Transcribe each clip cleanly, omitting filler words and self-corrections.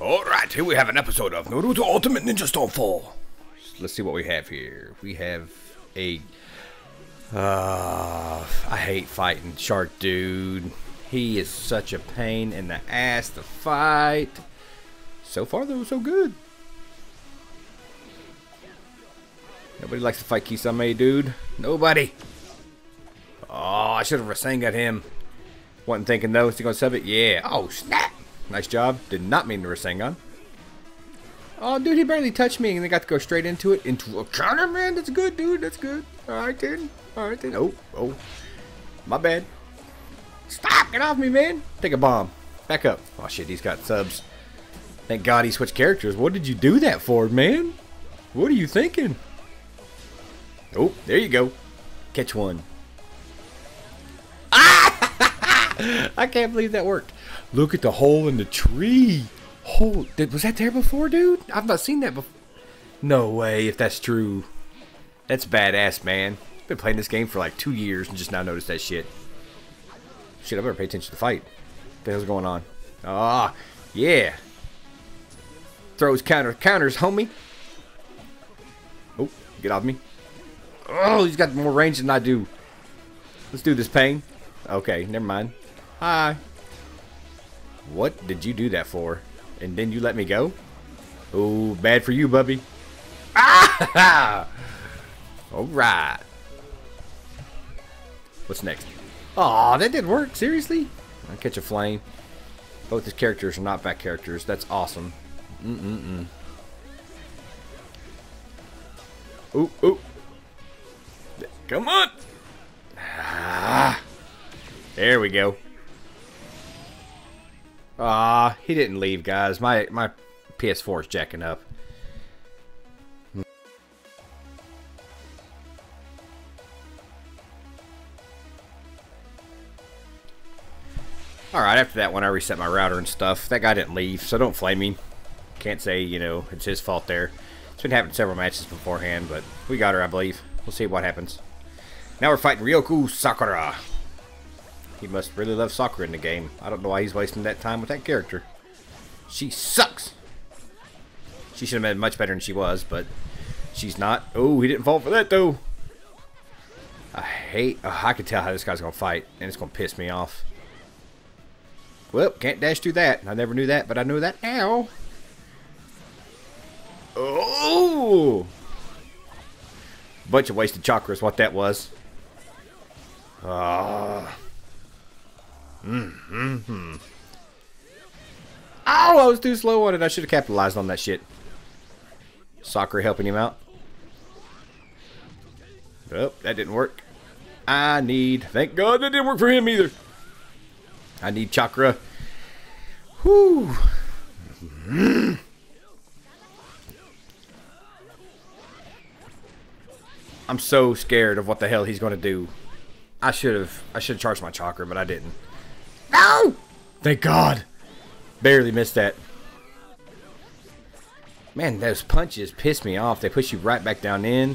Alright, here we have an episode of Naruto Ultimate Ninja Stormfall. Let's see what we have here. We have a... I hate fighting Shark Dude. He is such a pain in the ass to fight. So far, though, so good. Nobody likes to fight Kisame, dude. Nobody. Oh, I should have Rasengan him. Wasn't thinking, though. Is he going to sub it? Yeah. Oh, snap. Nice job. Did not mean to Rasengan. Oh, dude, he barely touched me, and they got to go straight into it. Into a counter, man. That's good, dude. That's good. Alright, then. Alright, then. Oh. My bad. Stop. Get off me, man. Take a bomb. Back up. Oh, shit. He's got subs. Thank God he switched characters. What did you do that for, man? What are you thinking? Oh, there you go. Catch one. Ah! I can't believe that worked. Look at the hole in the tree. Was that there before, dude? I've not seen that before. No way, if that's true. That's badass, man. Been playing this game for like 2 years and just now noticed that shit. Shit, I better pay attention to the fight. What the hell's going on? Ah, yeah. Throws counters, homie. Oh, get off me. Oh, he's got more range than I do. Let's do this, Pain. Okay, never mind. Hi. What did you do that for? And then you let me go? Oh, bad for you, Bubby. Ah! Alright. What's next? Aw, that didn't work. Seriously? I'll catch a flame. Both his characters are not back characters. That's awesome. Ooh. Come on. Ah. There we go. Ah, he didn't leave, guys. My PS4 is jacking up. Alright, after that one, I reset my router and stuff. That guy didn't leave, so don't flame me. Can't say, you know, it's his fault there. It's been happening several matches beforehand, but we got her, I believe. We'll see what happens. Now we're fighting Ryoku Sakura. He must really love Sakura in the game. I don't know why he's wasting that time with that character. She sucks. She should have been much better than she was, but she's not. Oh, he didn't fall for that, though. I can tell how this guy's going to fight, and it's going to piss me off. Well, can't dash through that. I never knew that, but I know that now. Oh! Bunch of wasted chakra is what that was. Oh, I was too slow on it. I should have capitalized on that shit. Sakura helping him out. Oh, that didn't work. Thank God that didn't work for him either. I need chakra. Whew. I'm so scared of what the hell he's going to do. I should have charged my chakra, but I didn't. No! Thank God. Barely missed that. Man, those punches piss me off. They push you right back down in.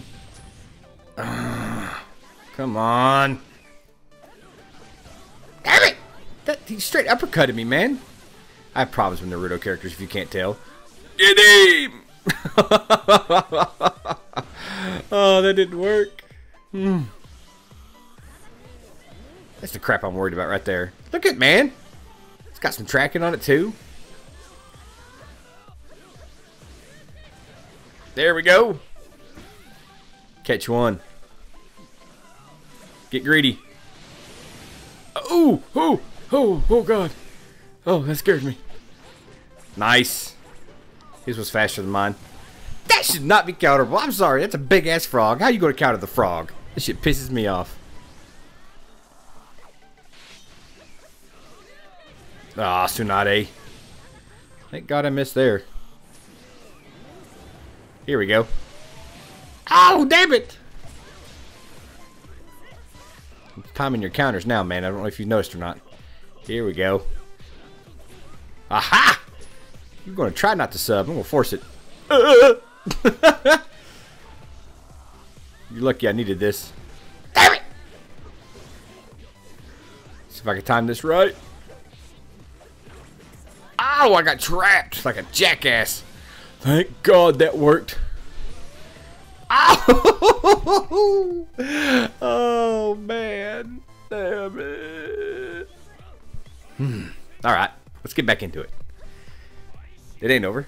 Come on. Damn it! He straight uppercutted me, man. I have problems with Naruto characters, if you can't tell. Get him! Oh, that didn't work. That's the crap I'm worried about right there. Look at, man. It's got some tracking on it, too. There we go. Catch one. Get greedy. Oh, God. Oh, that scared me. Nice. His was faster than mine. That should not be counterable. I'm sorry. That's a big-ass frog. How you going to counter the frog? This shit pisses me off. Ah, Tsunade. Thank God I missed there. Here we go. Oh, damn it! I'm timing your counters now, man. I don't know if you noticed or not. Here we go. Aha! You're going to try not to sub. I'm going to force it. You're lucky I needed this. Damn it! See if I can time this right. Oh, I got trapped like a jackass. Thank God that worked. Oh, oh man. Damn it. Alright, let's get back into it. It ain't over.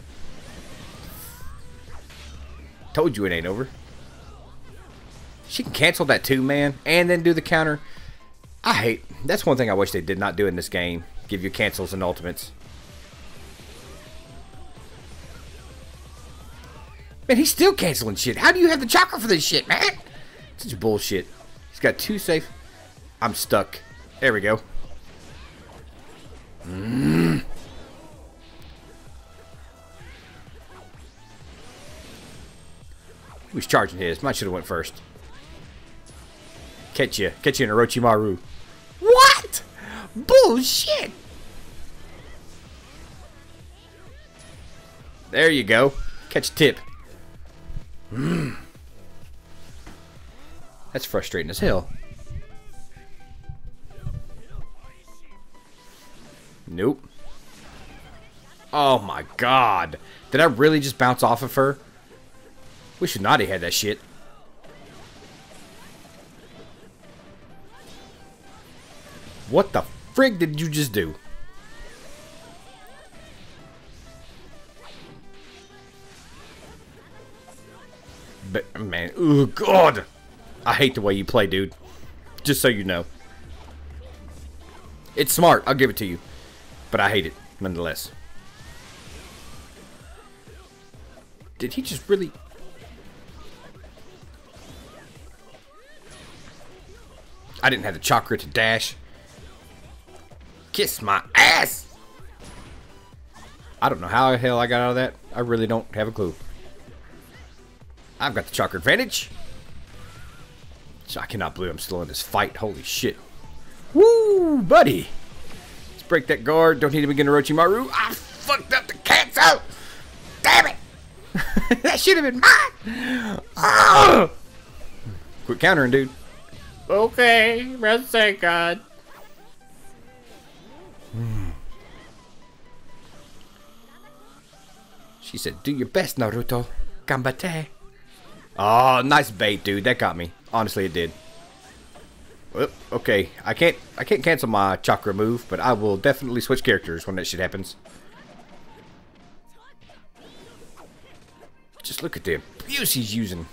Told you it ain't over. She can cancel that too, man, and then do the counter. That's one thing I wish they did not do in this game. Give you cancels and ultimates. Man, he's still canceling shit. How do you have the chakra for this shit, man? Such bullshit. He's got 2 safe. I'm stuck. There we go. He was charging his. Mine should have went first. Catch you in Orochimaru. What? Bullshit. There you go. Catch a tip. That's frustrating as hell. Nope. Oh my god. Did I really just bounce off of her? We should not have had that shit. What the frig did you just do? But, man, oh god. I hate the way you play, dude. Just so you know. It's smart, I'll give it to you. But I hate it, nonetheless. Did he just really... I didn't have the chakra to dash. Kiss my ass! I don't know how the hell I got out of that. I really don't have a clue. I've got the chakra advantage. I cannot believe I'm still in this fight. Holy shit. Woo, buddy. Let's break that guard. Don't need to begin Orochimaru. I fucked up the cancel. Damn it. That should have been mine. Oh. Quit countering, dude. Okay, rest thank God. She said, do your best, Naruto. Gambate. Oh, nice bait, dude. That got me. Honestly, it did. Well, okay. I can't cancel my chakra move, but I will definitely switch characters when that shit happens. Just look at the abuse he's using.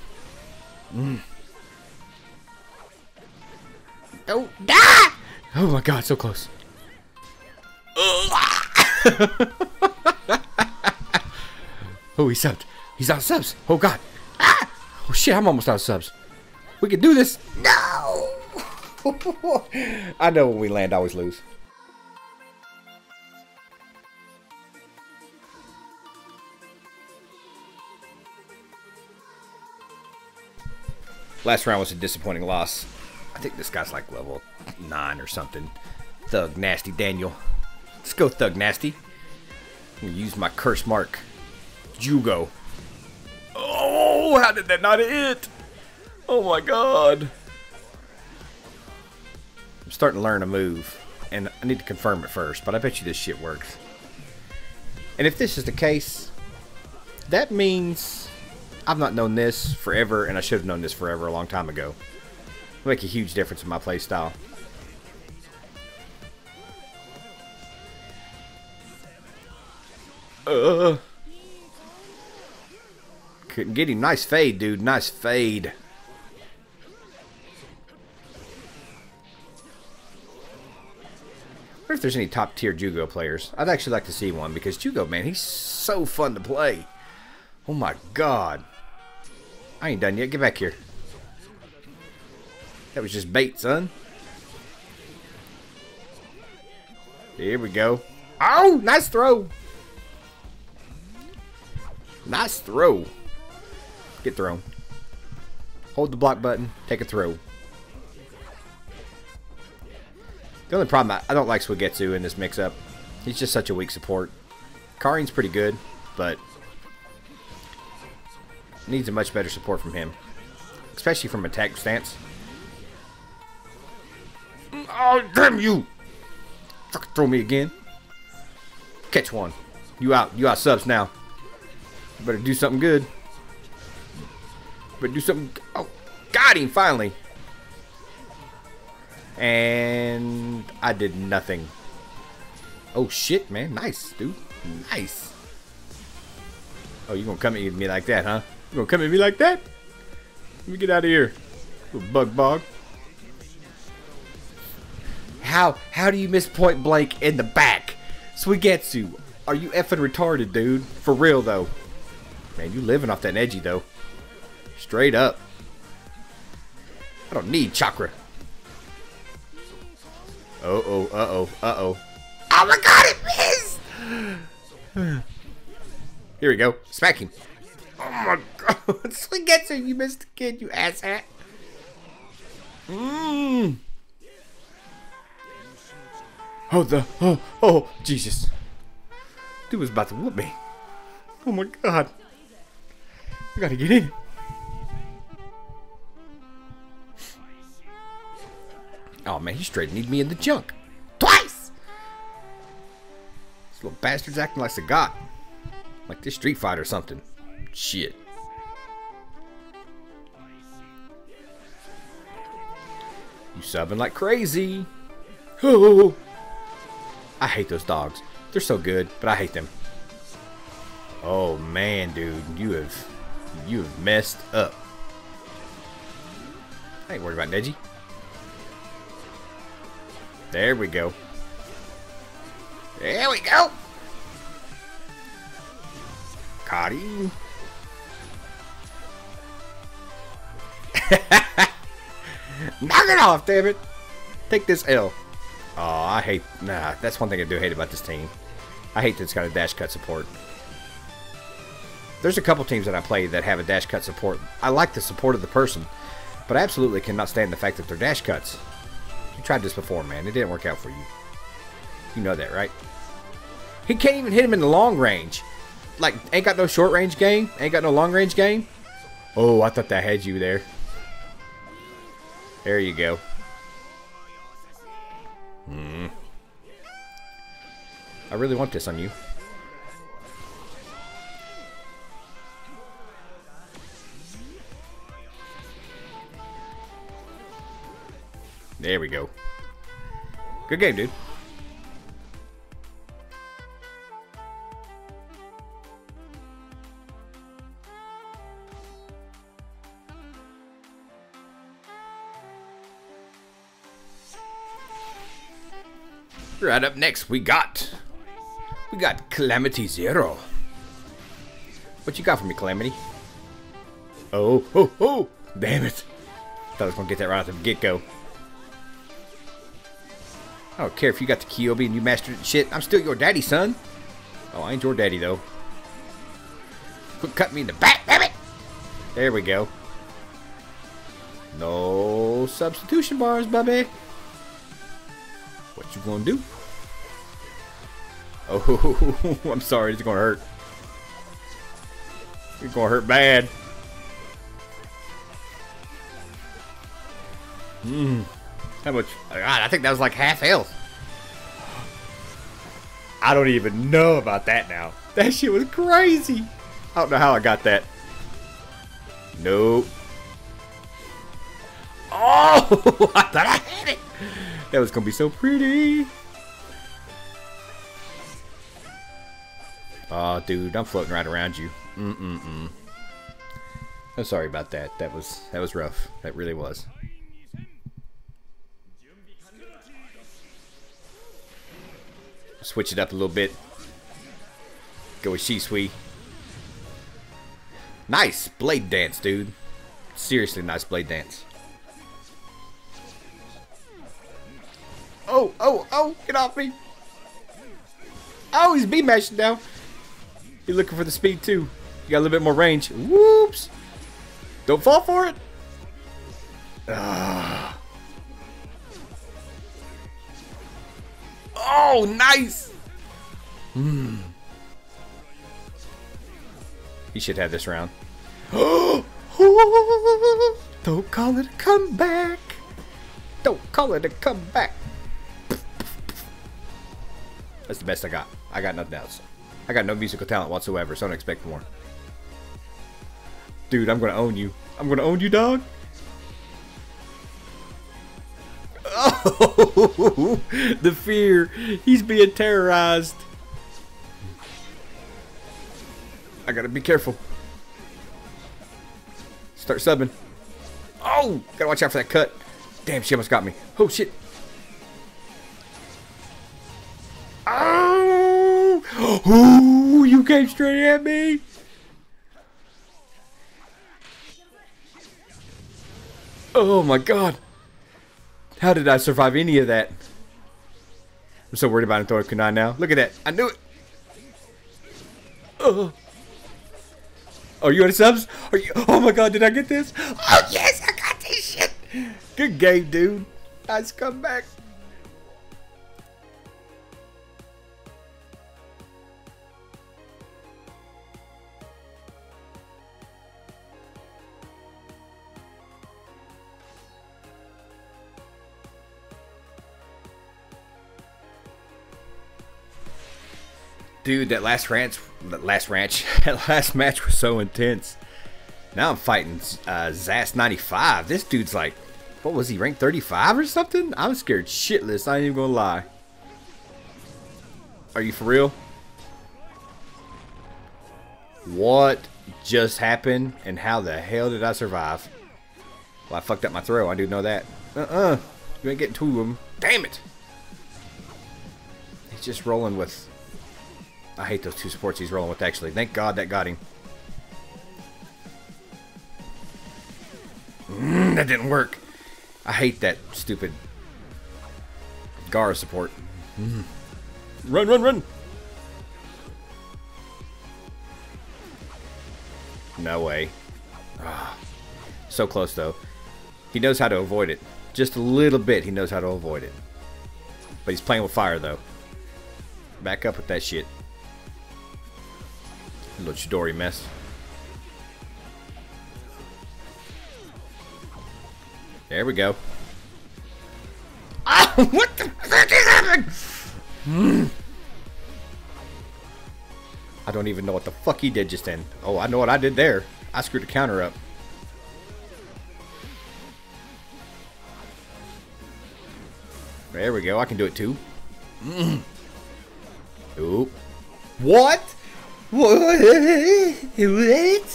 Oh, die! Oh my god, so close. Oh, he subbed. He's out of subs. Oh god. Ah! Oh shit, I'm almost out of subs. We can do this. No! I know when we land, I always lose. Last round was a disappointing loss. I think this guy's like level 9 or something. Thug Nasty Daniel. Let's go Thug Nasty. I'm gonna use my curse mark. Jugo. Oh, how did that not hit? Oh my god. I'm starting to learn a move. And I need to confirm it first, but I bet you this shit works. And if this is the case, that means I've not known this forever, and I should have known this forever a long time ago. It'll make a huge difference in my playstyle. Couldn't get him. Nice fade, dude. Nice fade. I wonder if there's any top tier Jugo players. I'd actually like to see one because Jugo, man, he's so fun to play. Oh my god. I ain't done yet. Get back here. That was just bait, son. Here we go. Oh, nice throw. Nice throw. Get thrown. Hold the block button. Take a throw. The only problem, I don't like Suigetsu in this mix-up. He's just such a weak support. Karin's pretty good, but needs a much better support from him. Especially from attack stance. Oh, damn you! Fucking throw me again. Catch one. You out. You out subs now. Better do something good. Better do something. Oh, got him finally. And I did nothing. Oh shit, man. Nice, dude. Nice. Oh, you gonna come at me like that, huh? You gonna come at me like that? Let me get out of here. Little bug bog. How do you miss point blank in the back? Suigetsu, are you effing retarded, dude? For real, though. Man, you living off that edgy, though. Straight up. I don't need chakra. Uh-oh, uh-oh, uh-oh. Oh my god, it missed! Here we go. Smack him. Oh my god. Suigetsu, you missed the kid, you asshat. Mmm. Oh, Jesus. Dude was about to whoop me. Oh my god. I gotta get in. Oh man, he straight need me in the junk. Twice! This little bastard's acting like Sagat. Like this Street Fighter or something. Shit. You subbing like crazy. Oh. I hate those dogs. They're so good, but I hate them. Oh man, dude, you have messed up. I ain't worried about Neji. There we go. There we go. Caught him. Knock it off, damn it. Take this L. Oh, I hate... Nah, that's one thing I do hate about this team. I hate that it's got a dash cut support. There's a couple teams that I play that have a dash cut support. I like the support of the person, but I absolutely cannot stand the fact that they're dash cuts. You tried this before, man. It didn't work out for you. You know that, right? He can't even hit him in the long range. Like, ain't got no short range game. Ain't got no long range game. Oh, I thought that had you there. There you go. I really want this on you. There we go. Good game, dude. Right up next, we got Calamity Zero. What you got for me, Calamity? Oh! Damn it! Thought I was gonna get that right out the get-go. I don't care if you got the Kyobi and you mastered it and shit. I'm still your daddy, son. Oh, I ain't your daddy though. Quit cutting me in the back, damn it! There we go. No substitution bars, baby. What you gonna do? Oh, I'm sorry. It's gonna hurt. It's gonna hurt bad. How much? God, I think that was like half health. I don't even know about that now. That shit was crazy. I don't know how I got that. Nope. Oh, I thought I had it. That was gonna be so pretty. Oh, dude, I'm floating right around you. I'm sorry about that. That was rough. That really was. Switch it up a little bit. Go with Shisui. Nice blade dance, dude. Seriously, nice blade dance. Oh, get off me. Oh, he's beam mashing now. You're looking for the speed too. You got a little bit more range. Whoops. Don't fall for it. Oh, nice. He should have this round. Don't call it a comeback. Don't call it a comeback. That's the best I got. I got nothing else. I got no musical talent whatsoever, so I don't expect more. Dude, I'm gonna own you. I'm gonna own you, dog. Oh, the fear. He's being terrorized. I gotta be careful. Start subbing. Oh, gotta watch out for that cut. Damn, she almost got me. Oh, shit. Oh, ooh, you came straight at me. Oh, my God. How did I survive any of that? I'm so worried about him throwing kunai now. Look at that. I knew it. Oh. Oh, you on subs? Are you? Oh my God, did I get this? Oh yes, I got this shit. Good game, dude. Nice comeback. Dude, that last match was so intense. Now I'm fighting Zas 95. This dude's like, what was he, ranked 35 or something? I'm scared shitless, I ain't even gonna lie. Are you for real? What just happened and how the hell did I survive? Well, I fucked up my throw, I do know that. You ain't getting two of them. Damn it! He's just rolling with... I hate those two supports he's rolling with, actually. Thank God that got him. That didn't work. I hate that stupid Gara support. Run, run, run! No way. So close, though. He knows how to avoid it. Just a little bit, he knows how to avoid it. But he's playing with fire, though. Back up with that shit. Little Chidori mess. There we go. Oh, what the fuck is happening? I don't even know what the fuck he did just then. Oh, I know what I did there. I screwed the counter up. There we go. I can do it too. Oop. What? What?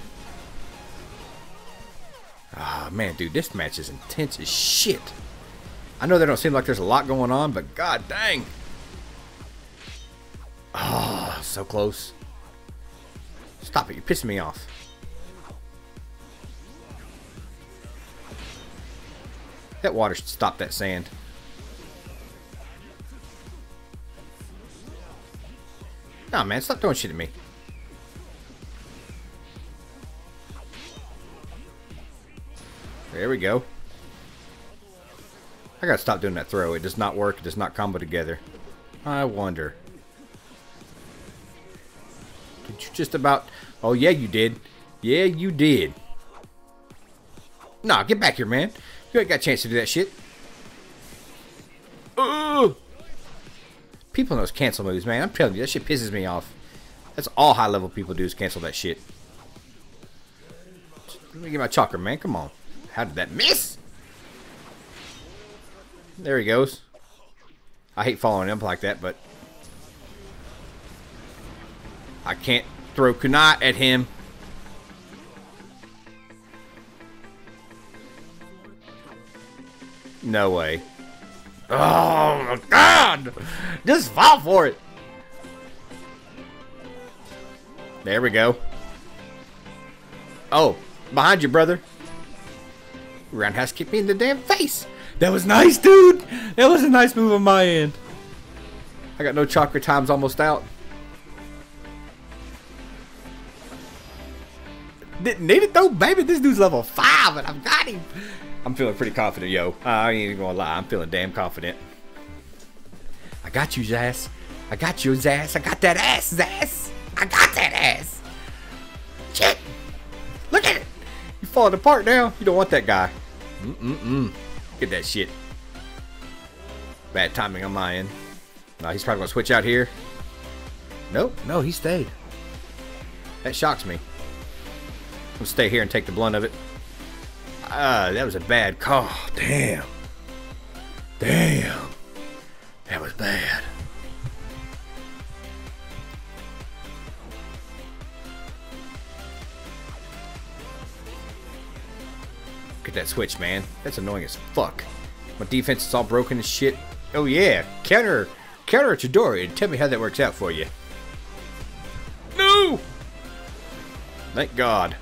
Ah, man, dude, this match is intense as shit. I know there don't seem like there's a lot going on, but god dang. Ah, so close. Stop it, you're pissing me off. That water should stop that sand. Nah, man, stop throwing shit at me. There we go. I gotta stop doing that throw. It does not work. It does not combo together. I wonder. Did you just about... Oh, yeah, you did. Yeah, you did. Nah, get back here, man. You ain't got a chance to do that shit. Ugh! People know those cancel moves, man. I'm telling you, that shit pisses me off. That's all high-level people do is cancel that shit. Let me get my chakra, man. Come on. How did that miss? There he goes. I hate following him like that, but... I can't throw kunai at him. No way. Oh my god! Just fall for it. There we go. Oh, behind you, brother. Roundhouse kicked me in the damn face. That was nice, dude. That was a nice move on my end. I got no chakra, time's almost out. Didn't need it though, baby. This dude's level 5 and I've got him. I'm feeling pretty confident, yo. I ain't even gonna lie. I'm feeling damn confident. I got you, Zas. I got you, Zas. I got that ass, Zas. I got that ass. Shit. Look at it. You're falling apart now. You don't want that guy. Get that shit. Bad timing on my end. He's probably gonna switch out here. Nope. No, he stayed. That shocks me. I'll stay here and take the blunt of it. That was a bad call. Damn. Damn. That was bad. Look at that switch, man. That's annoying as fuck. My defense is all broken as shit. Oh yeah. Counter Chidori and tell me how that works out for you. No! Thank God.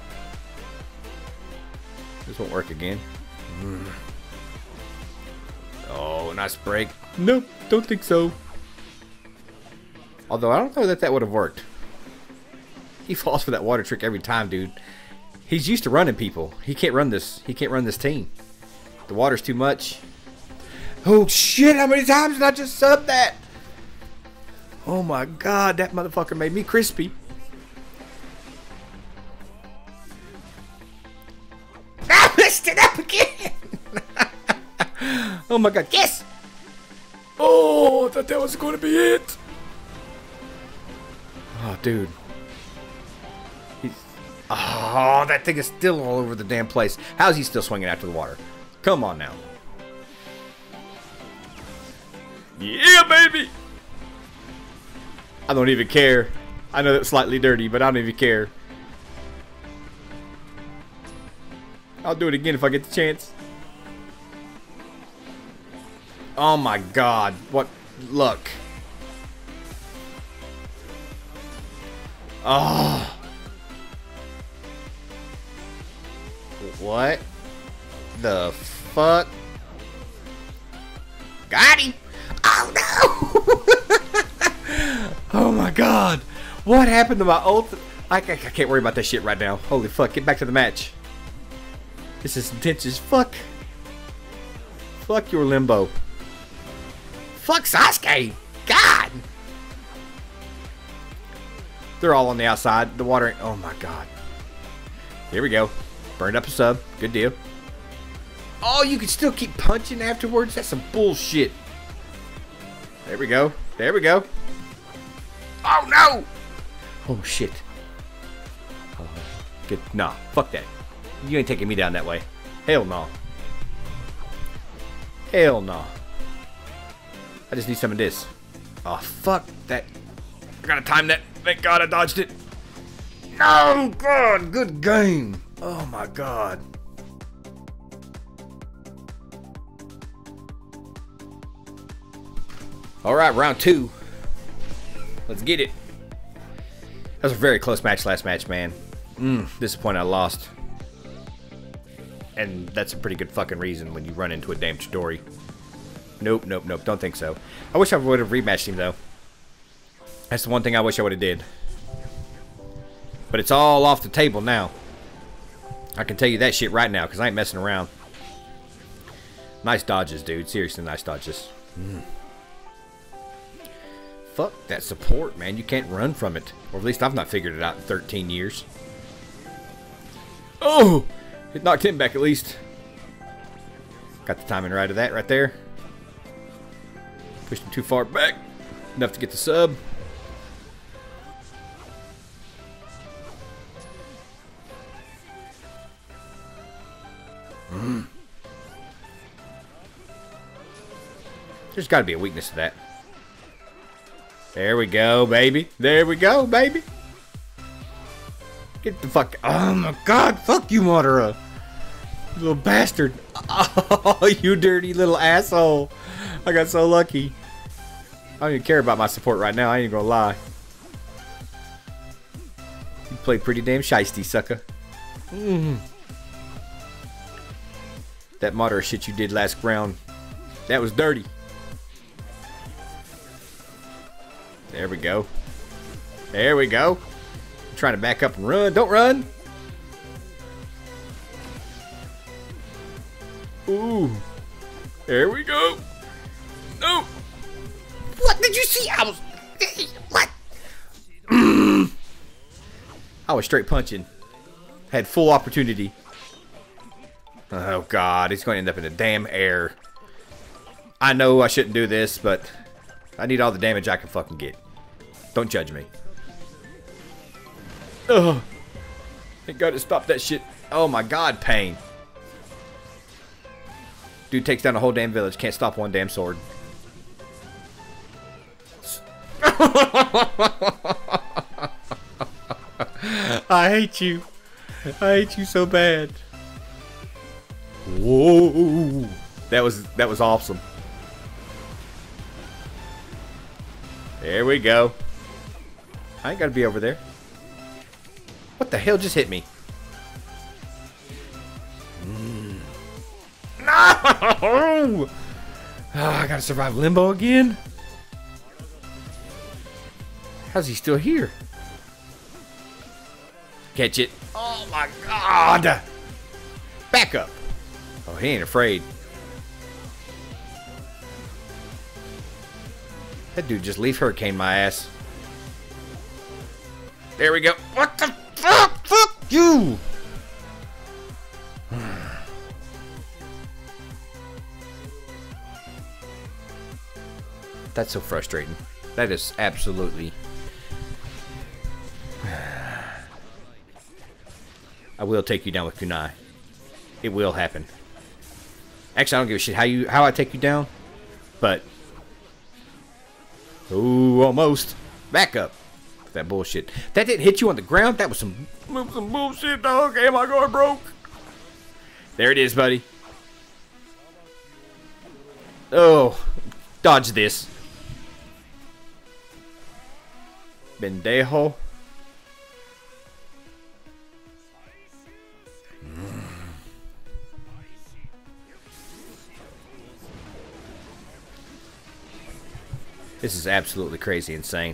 This won't work again. Oh, nice break. Nope, don't think so. Although I don't know that would have worked. He falls for that water trick every time, dude. He's used to running people. He can't run this. He can't run this team. The water's too much. Oh shit! How many times did I just sub that? Oh my God! That motherfucker made me crispy. I messed it up again. Oh my God! Yes. Oh, I thought that was going to be it. Oh, dude. Oh, that thing is still all over the damn place. How's he still swinging after the water? Come on now. Yeah, baby! I don't even care. I know that's slightly dirty, but I don't even care. I'll do it again if I get the chance. Oh my God. What? Look. Oh. What the fuck? Got him! Oh no! Oh my God! What happened to my ult? I can't worry about that shit right now. Holy fuck! Get back to the match. This is intense as fuck. Fuck your limbo. Fuck Sasuke! God! They're all on the outside. The water. Oh my God! Here we go. Burned up a sub. Good deal. Oh, you can still keep punching afterwards? That's some bullshit. There we go. There we go. Oh, no! Oh, shit. Good. Nah, fuck that. You ain't taking me down that way. Hell no. Hell no. I just need some of this. Oh, fuck that. I gotta time that. Thank God I dodged it. No, God. Good game. Oh my God. Alright, round 2. Let's get it. That was a very close match last match, man. Disappointed I lost. And that's a pretty good fucking reason when you run into a damn Chidori. Nope, nope, nope. Don't think so. I wish I would have rematched him, though. That's the one thing I wish I would have did. But it's all off the table now. I can tell you that shit right now, because I ain't messing around. Nice dodges, dude. Seriously, nice dodges. Fuck that support, man. You can't run from it. Or at least I've not figured it out in 13 years. Oh! It knocked him back at least. Got the timing right of that right there. Pushed him too far back. Enough to get the sub. There's got to be a weakness to that. There we go, baby. There we go, baby. Get the fuck... Oh, my God. Fuck you, Madara. You little bastard. Oh, you dirty little asshole. I got so lucky. I don't even care about my support right now. I ain't gonna lie. You play pretty damn shiesty, sucker. That Madara shit you did last round, that was dirty. There we go. There we go. I'm trying to back up and run. Don't run. Ooh. There we go. No. What did you see? I was... What? I was straight punching. Had full opportunity. Oh, God. He's going to end up in the damn air. I know I shouldn't do this, but I need all the damage I can fucking get. Don't judge me. Ugh. Thank God it stopped that shit. Oh my God, pain. Dude takes down a whole damn village. Can't stop one damn sword. I hate you. I hate you so bad. Whoa. That was awesome. There we go. I ain't gotta be over there. What the hell just hit me? No! Oh, I gotta survive limbo again? How's he still here? Catch it. Oh my God! Back up. Oh, he ain't afraid. That dude just leaf hurricane my ass. There we go. What the fuck? Fuck you! That's so frustrating. That is absolutely... I will take you down with kunai. It will happen. Actually, I don't give a shit how I take you down. But... Ooh, almost. Back up. That bullshit. That didn't hit you on the ground? That was some bullshit, dog. Am I going broke? There it is, buddy. Oh. Dodge this. Bendejo. This is absolutely crazy insane.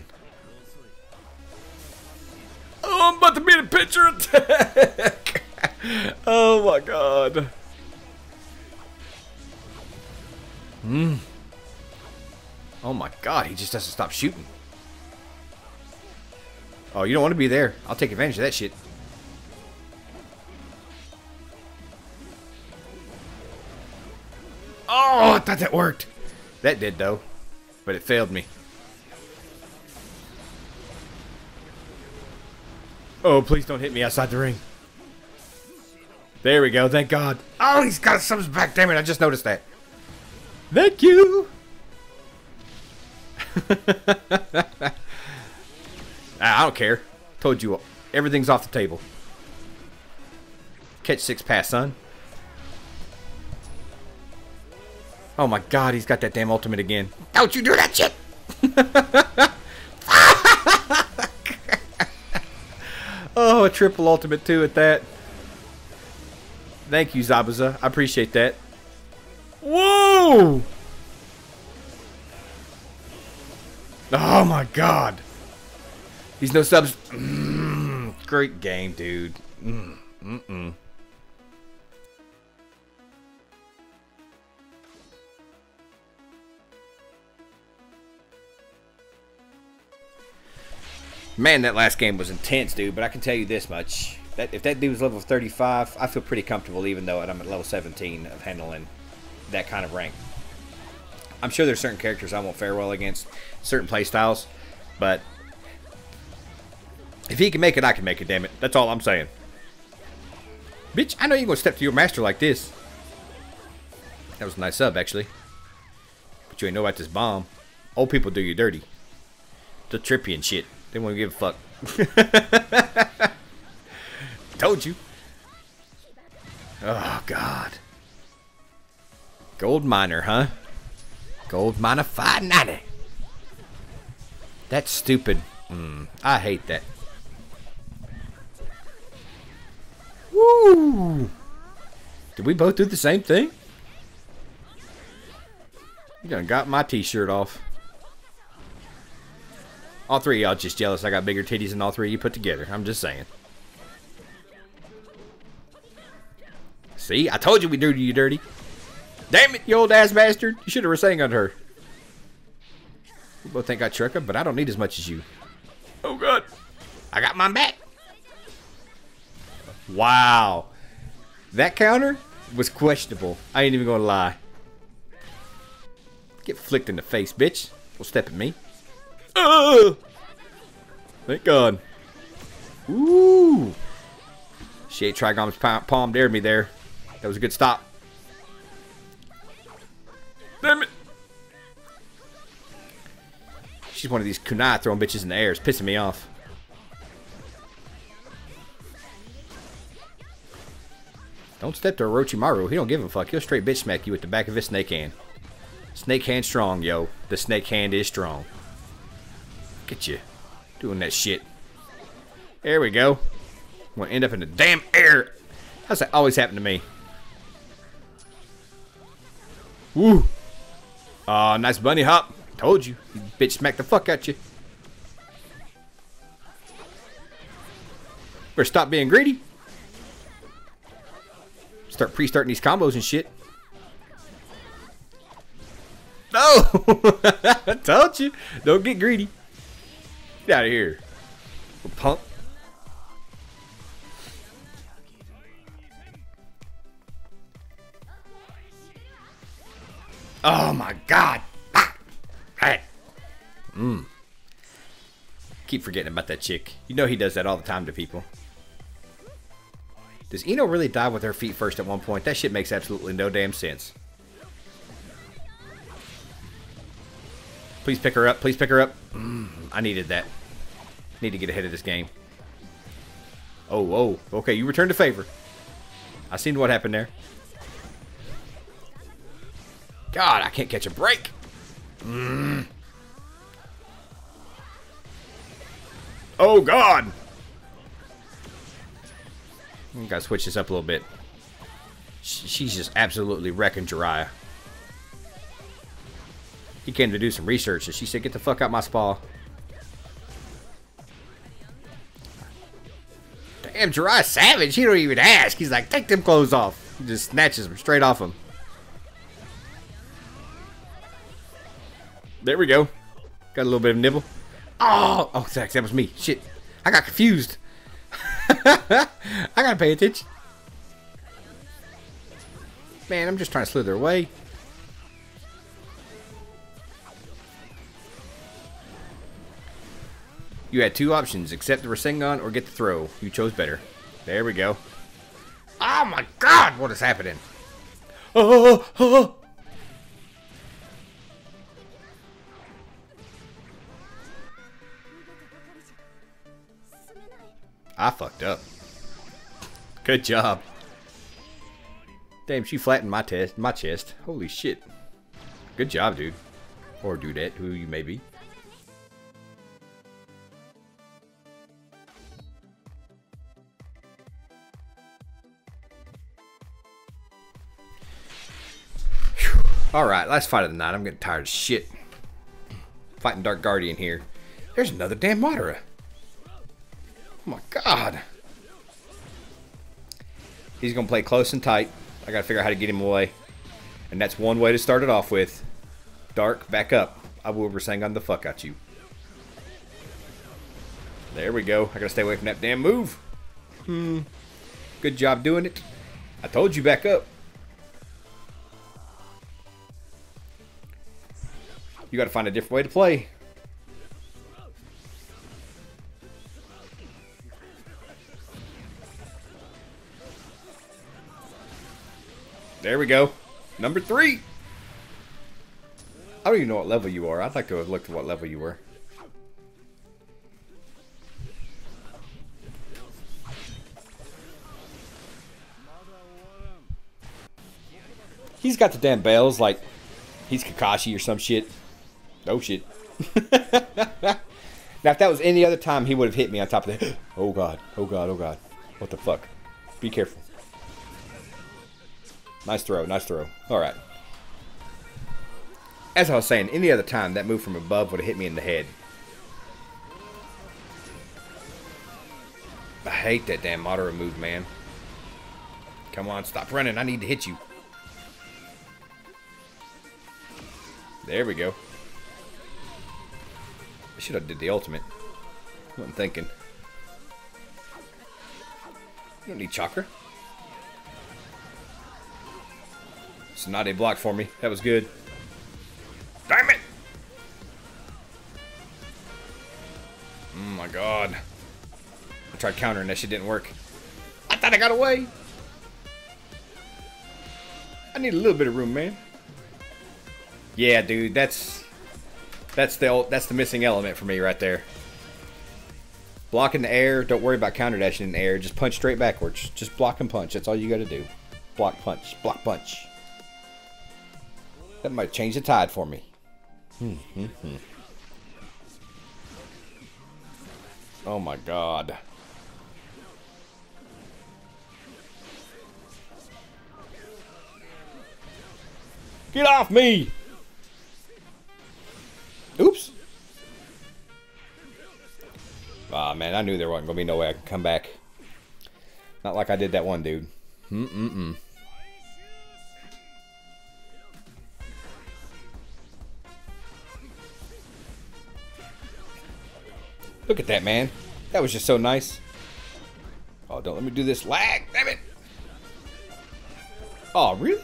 Oh, I'm about to be in a picture attack. Oh my God. Oh my God, he just doesn't stop shooting. Oh, you don't want to be there. I'll take advantage of that shit. Oh, I thought that worked. That did though. But it failed me. Oh, please don't hit me outside the ring. There we go, thank God. Oh, he's got something back. Damn it, I just noticed that. Thank you. I don't care. Told you, everything's off the table. Catch 6 pass, son. Oh my God, he's got that damn ultimate again. Don't you do that shit! Oh, a triple ultimate too at that. Thank you, Zabuza. I appreciate that. Whoa! Oh my God. These no subs. Great game, dude. Man, that last game was intense, dude. But I can tell you this much: that if that dude was level 35, I feel pretty comfortable, even though I'm at level 17, of handling that kind of rank. I'm sure there's certain characters I won't fare well against, certain playstyles, but if he can make it, I can make it. Damn it! That's all I'm saying. Bitch, I know you're gonna step to your master like this. That was a nice sub, actually. But you ain't know about this bomb. Old people do you dirty. They'll trip you and shit. They won't give a fuck. Told you. Oh, God. Gold miner, huh? Gold miner 590. That's stupid. I hate that. Woo! Did we both do the same thing? You done got my t-shirt off. All three of y'all just jealous I got bigger titties than all three of you put together. I'm just saying. See? I told you we do you dirty. Damn it, you old ass bastard. You should have sang on her. We both think I trucker, but I don't need as much as you. Oh, God. I got mine back. Wow. That counter was questionable. I ain't even gonna lie. Get flicked in the face, bitch. Don't step at me. Thank God. Ooh. Shit, Trigon's palm dared me there. That was a good stop. Damn it. She's one of these kunai throwing bitches in the air. It's pissing me off. Don't step to Orochimaru. He don't give a fuck. He'll straight bitch smack you with the back of his snake hand. Snake hand strong, yo. The snake hand is strong. Look at you. Doing that shit. There we go. I'm gonna end up in the damn air. How's that always happen to me? Woo. Nice bunny hop. Told you. You bitch smacked the fuck out you. Better stop being greedy. Start pre-starting these combos and shit. No! I told you. Don't get greedy. Get out of here. Punk. Oh my God. Ah. Hey. Keep forgetting about that chick. You know he does that all the time to people. Does Ino really dive with her feet first at one point? That shit makes absolutely no damn sense. Please pick her up. Please pick her up. I needed that. Need to get ahead of this game. Oh. Okay, you returned the favor. I seen what happened there. God, I can't catch a break. Oh, God. We gotta switch this up a little bit. She's just absolutely wrecking Jiraiya. He came to do some research, and she said, get the fuck out my spa. Damn, Jiraiya's savage. He don't even ask. He's like, take them clothes off. He just snatches them straight off him. There we go. Got a little bit of nibble. Oh, Zach, that was me. Shit. I got confused. I gotta pay attention. Man, I'm just trying to slither away. You had two options. Accept the Rasengan or get the throw. You chose better. There we go. Oh my God, what is happening? Oh. I fucked up. Good job. Damn, she flattened my chest. Holy shit. Good job, dude. Or dudette, who you may be. Alright, last fight of the night. I'm getting tired of shit. Fighting Dark Guardian here. There's another damn Madara. Oh my God. He's going to play close and tight. I got to figure out how to get him away. And that's one way to start it off with. Dark, back up. I will Rasengan the fuck out you. There we go. I got to stay away from that damn move. Good job doing it. I told you back up. You got to find a different way to play. There we go. Number 3. I don't even know what level you are. I'd like to have looked at what level you were. He's got the damn bells like he's Kakashi or some shit. Oh shit. Now if that was any other time, he would have hit me on top of the... Oh God. Oh God. Oh God. What the fuck? Be careful. Nice throw. Nice throw. Alright. As I was saying, any other time, that move from above would have hit me in the head. I hate that damn Madara move, man. Come on, stop running. I need to hit you. There we go. I should have did the ultimate. Wasn't thinking. You don't need chakra. Tsunade blocked for me. That was good. Damn it! Oh my God. god. I tried countering that shit, didn't work. I thought I got away. I need a little bit of room, man. Yeah, dude, that's the missing element for me right there. Block in the air, don't worry about counter dashing in the air. Just punch straight backwards. Just block and punch. That's all you got to do. Block, punch, block, punch. That might change the tide for me. Oh my god. Get off me! Oops. Ah, man, I knew there wasn't going to be no way I could come back. Not like I did that one dude. Look at that, man. That was just so nice. Oh, don't let me do this. Lag! Damn it! Oh, really?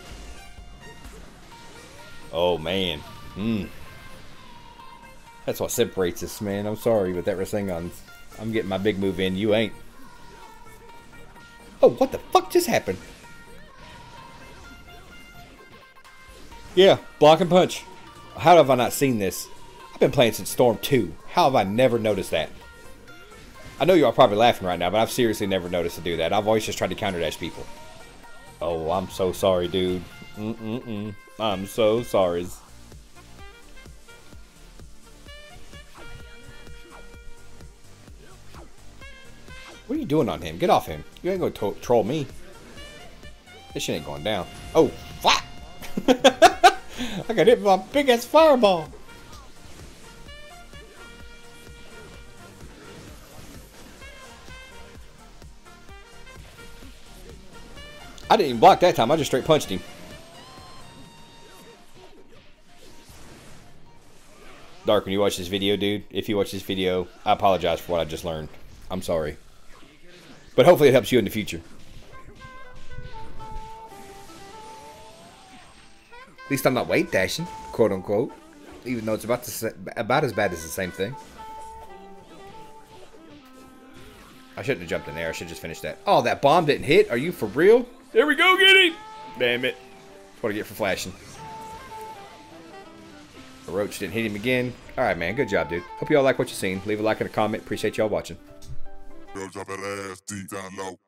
Oh, man. That's what separates us, man. I'm sorry, but that thing I'm getting my big move in. You ain't. Oh, what the fuck just happened? Yeah, block and punch. How have I not seen this? I've been playing since Storm 2. How have I never noticed that? I know y'all probably laughing right now, but I've seriously never noticed to do that. I've always just tried to counter dash people. Oh, I'm so sorry, dude. I'm so sorry. What are you doing on him? Get off him. You ain't gonna troll me. This shit ain't going down. Oh, fuck! I got hit with my big ass fireball. I didn't even block that time. I just straight punched him. Dark, when you watch this video, dude, if you watch this video, I apologize for what I just learned. I'm sorry. But hopefully it helps you in the future. At least I'm not weight dashing, quote unquote. Even though it's about as bad as the same thing. I shouldn't have jumped in there. I should just finish that. Oh, that bomb didn't hit? Are you for real? There we go, get him! Damn it. That's what I get for flashing. The roach didn't hit him again. Alright, man. Good job, dude. Hope y'all like what you've seen. Leave a like and a comment. Appreciate y'all watching. Girl, drop that ass deep down low.